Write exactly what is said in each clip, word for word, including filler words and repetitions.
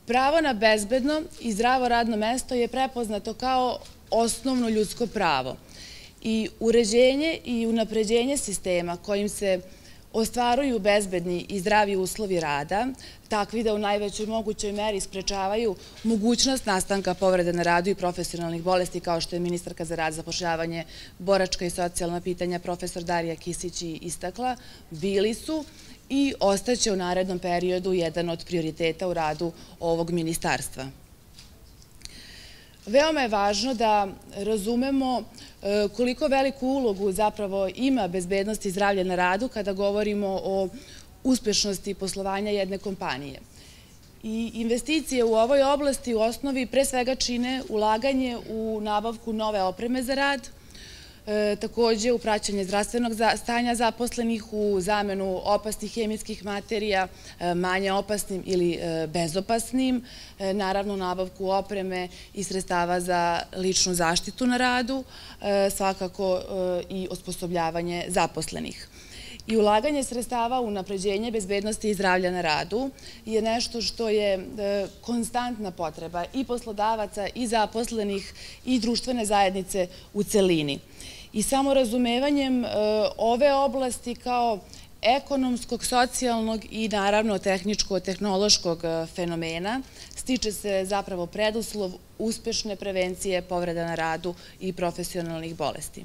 Pravo na bezbedno i zdravo radno mesto je prepoznato kao osnovno ljudsko pravo i uređenje i unapređenje sistema kojim se ostvaruju bezbedni i zdravi uslovi rada, takvi da u najvećoj mogućoj meri sprečavaju mogućnost nastanka povrede na radu i profesionalnih bolesti, kao što je ministarka za rad, zapošljavanje, boračka i socijalna pitanja profesor Darija Kisić istakla, bili su i ostaće u narednom periodu jedan od prioriteta u radu ovog ministarstva. Veoma je važno da razumemo koliko veliku ulogu zapravo ima bezbednost i zdravlje na radu kada govorimo o uspešnosti poslovanja jedne kompanije. I investicije u ovoj oblasti u osnovi pre svega čine ulaganje u nabavku nove opreme za rad, takođe u praćenje zdravstvenog stanja zaposlenih, u zamenu opasnih hemijskih materija manje opasnim ili bezopasnim, naravno nabavku opreme i sredstava za ličnu zaštitu na radu, svakako i osposobljavanje zaposlenih. I ulaganje sredstava u unapređenje bezbednosti i zdravlja na radu je nešto što je konstantna potreba i poslodavaca i zaposlenih i društvene zajednice u celini. I samo razumevanjem ove oblasti kao ekonomskog, socijalnog i naravno tehničko-tehnološkog fenomena stiče se zapravo preduslov uspešne prevencije povreda na radu i profesionalnih bolesti.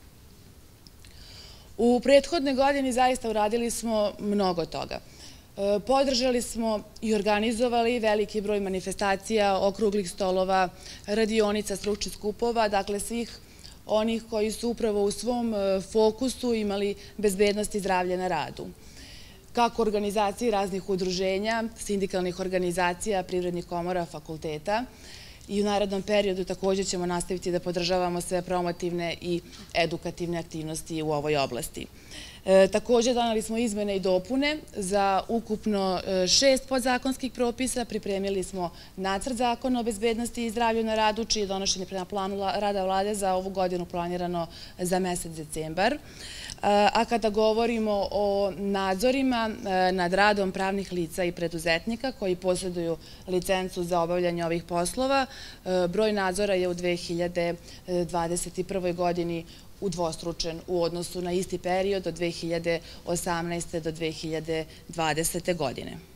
U prethodnoj godini zaista uradili smo mnogo toga. Podržali smo i organizovali veliki broj manifestacija, okruglih stolova, radionica, stručnih skupova, dakle svih onih koji su upravo u svom fokusu imali bezbednost i zdravlje na radu. Kako organizaciji raznih udruženja, sindikalnih organizacija, privrednih komora, fakulteta, i u narednom periodu takođe ćemo nastaviti da podržavamo sve promotivne i edukativne aktivnosti u ovoj oblasti. Takođe doneli smo izmene i dopune za ukupno šest podzakonskih propisa, pripremili smo nacrt zakona o bezbednosti i zdravlju na radu, čije je donošenje prema planu rada vlade za ovu godinu planirano za mesec decembar. A kada govorimo o nadzorima nad radom pravnih lica i preduzetnika koji posjeduju licencu za obavljanje ovih poslova, broj nadzora je u dve hiljade dvadeset prvoj godini udvostručen u odnosu na isti period od dve hiljade osamnaeste do dve hiljade dvadesete godine.